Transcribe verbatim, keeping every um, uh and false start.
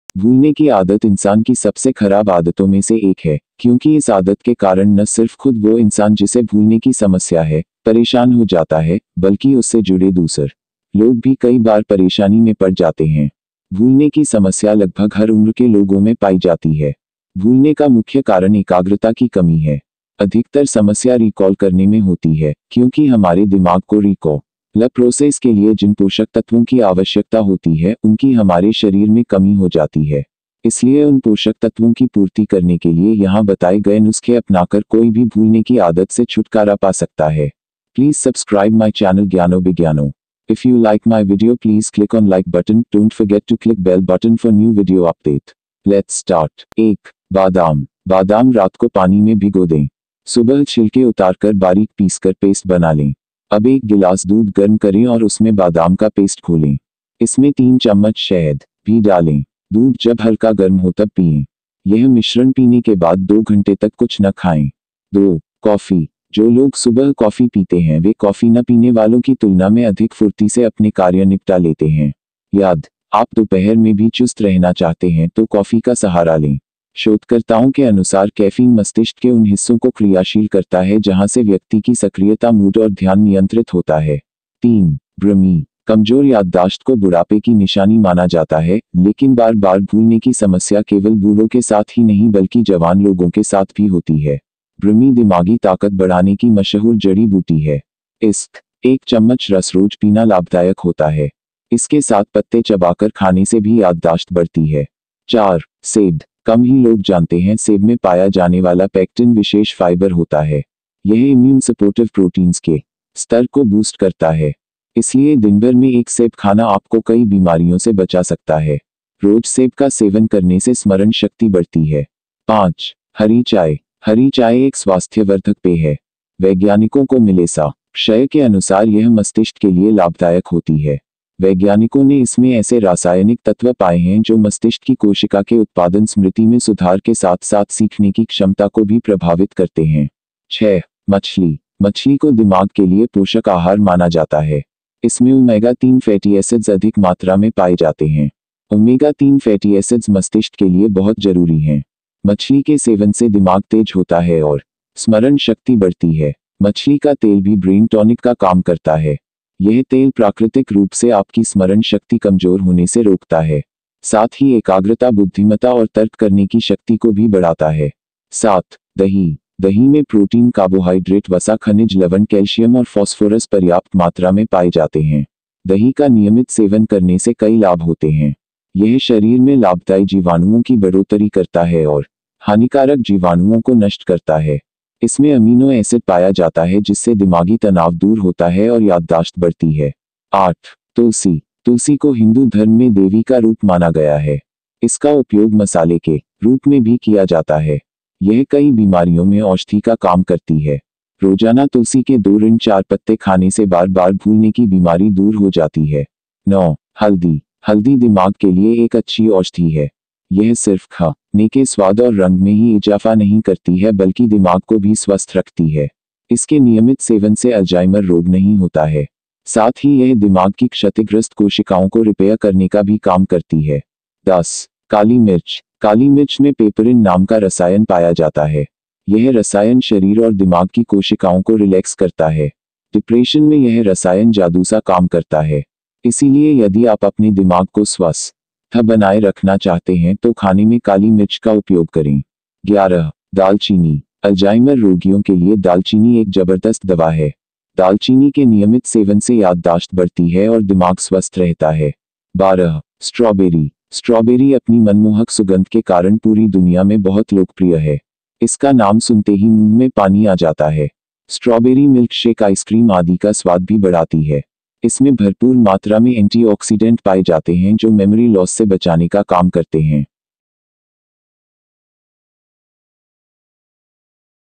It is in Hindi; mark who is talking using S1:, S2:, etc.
S1: भूलने की आदत इंसान की सबसे खराब आदतों में से एक है, क्योंकि इस आदत के कारण न सिर्फ खुद वो इंसान जिसे भूलने की समस्या है, परेशान हो जाता है, बल्कि उससे जुड़े दूसरे लोग भी कई बार परेशानी में पड़ जाते हैं। भूलने की समस्या लगभग हर उम्र के लोगों में पाई जाती है। भूलने का मुख्य कारण एकाग्रता की कमी है। अधिकतर समस्या रिकॉल करने में होती है, क्योंकि हमारे दिमाग को रिकॉल प्रोसेस के लिए जिन पोषक तत्वों की आवश्यकता होती है उनकी हमारे शरीर में कमी हो जाती है। इसलिए उन पोषक तत्वों की पूर्ति करने के लिए यहाँ बताए गए नुस्खे अपनाकर कोई भी भूलने की आदत से छुटकारा पा सकता है। Please subscribe my channel Gyano Vigyano. If you like my video, please click on like button. Don't forget to click bell button for new video update. Let's start. एक, बादाम। बादाम रात को पानी में भिगो दें। सुबह छिलके उतारकर बारीक पीसकर पेस्ट बना लें। अब एक गिलास दूध गर्म करें और उसमें बादाम का पेस्ट घोलें। इसमें तीन चम्मच शहद भी डालें। दूध जब हल्का गर्म हो तब पिएं। यह मिश्रण पीने के बाद दो घंटे तक कुछ न खाएं। दो, कॉफी। जो लोग सुबह कॉफी पीते हैं वे कॉफी न पीने वालों की तुलना में अधिक फुर्ती से अपने कार्य निपटा लेते हैं। याद, आप दोपहर में भी चुस्त रहना चाहते हैं तो कॉफी का सहारा लें। शोधकर्ताओं के अनुसार कैफीन मस्तिष्क के उन हिस्सों को क्रियाशील करता है जहां से व्यक्ति की सक्रियता, मूड और ध्यान नियंत्रित होता है। तीन, ब्रह्मी। कमजोर याददाश्त को बुढ़ापे की निशानी माना जाता है, लेकिन बार बार भूलने की समस्या केवल बूढ़ों के साथ ही नहीं बल्कि जवान लोगों के साथ भी होती है। ब्रह्मी दिमागी ताकत बढ़ाने की मशहूर जड़ी बूटी है। इसक एक चम्मच रस रोज पीना लाभदायक होता है। इसके साथ पत्ते चबाकर खाने से भी याददाश्त बढ़ती है। चार, सेब। कम ही लोग जानते हैं सेब में पाया जाने वाला पेक्टिन विशेष फाइबर होता है। यह इम्यून सपोर्टिव प्रोटीन्स के स्तर को बूस्ट करता है। इसलिए दिन भर में एक सेब खाना आपको कई बीमारियों से बचा सकता है। रोज सेब का सेवन करने से स्मरण शक्ति बढ़ती है। पाँच, हरी चाय। हरी चाय एक स्वास्थ्यवर्धक पेय है। वैज्ञानिकों को मिले सा क्षय के अनुसार यह मस्तिष्क के लिए लाभदायक होती है। वैज्ञानिकों ने इसमें ऐसे रासायनिक तत्व पाए हैं जो मस्तिष्क की कोशिका के उत्पादन, स्मृति में सुधार के साथ साथ सीखने की क्षमता को भी प्रभावित करते हैं। छह, मछली। मछली को दिमाग के लिए पोषक आहार माना जाता है। इसमें ओमेगा तीन फैटी एसिड्स अधिक मात्रा में पाए जाते हैं। ओमेगा तीन फैटी एसिड्स मस्तिष्क के लिए बहुत जरूरी हैं। मछली के सेवन से दिमाग तेज होता है और स्मरण शक्ति बढ़ती है। मछली का तेल भी ब्रेन टॉनिक का काम करता है। यह तेल प्राकृतिक रूप से आपकी स्मरण शक्ति कमजोर होने से रोकता है। साथ ही एकाग्रता, बुद्धिमत्ता और तर्क करने की शक्ति को भी बढ़ाता है। सात, दही। दही में प्रोटीन, कार्बोहाइड्रेट, वसा, खनिज लवण, कैल्शियम और फास्फोरस पर्याप्त मात्रा में पाए जाते हैं। दही का नियमित सेवन करने से कई लाभ होते हैं। यह शरीर में लाभदायी जीवाणुओं की बढ़ोतरी करता है और हानिकारक जीवाणुओं को नष्ट करता है। इसमें अमीनो एसिड पाया जाता है जिससे दिमागी तनाव दूर होता है और याददाश्त बढ़ती है। आठ, तुलसी। तुलसी को हिंदू धर्म में देवी का रूप माना गया है। इसका उपयोग मसाले के रूप में भी किया जाता है। यह कई बीमारियों में औषधि का काम करती है। रोजाना तुलसी के दो ऋण चार पत्ते खाने से बार बार भूलने की बीमारी दूर हो जाती है। नौ, हल्दी। हल्दी दिमाग के लिए एक अच्छी औषधि है। यह सिर्फ खाने के स्वाद और रंग में ही इजाफा नहीं करती है बल्कि दिमाग को भी स्वस्थ रखती है। इसके नियमित सेवन से अल्जाइमर रोग नहीं होता है। साथ ही यह दिमाग की क्षतिग्रस्त कोशिकाओं को रिपेयर करने का भी काम करती है। दस, काली मिर्च। काली मिर्च में पेपरिन नाम का रसायन पाया जाता है। यह रसायन शरीर और दिमाग की कोशिकाओं को रिलैक्स करता है। डिप्रेशन में यह रसायन जादू सा काम करता है। इसीलिए यदि आप अपने दिमाग को स्वस्थ बनाए रखना चाहते हैं तो खाने में काली मिर्च का उपयोग करें। ग्यारह, दालचीनी। अल्जाइमर रोगियों के लिए दालचीनी एक जबरदस्त दवा है। दालचीनी के नियमित सेवन से याददाश्त बढ़ती है और दिमाग स्वस्थ रहता है। बारह, स्ट्रॉबेरी। स्ट्रॉबेरी अपनी मनमोहक सुगंध के कारण पूरी दुनिया में बहुत लोकप्रिय है। इसका नाम सुनते ही मुंह में पानी आ जाता है। स्ट्रॉबेरी मिल्क शेक, आइसक्रीम आदि का स्वाद भी बढ़ाती है। इसमें भरपूर मात्रा में एंटीऑक्सीडेंट पाए जाते हैं जो मेमोरी लॉस से बचाने का काम करते हैं।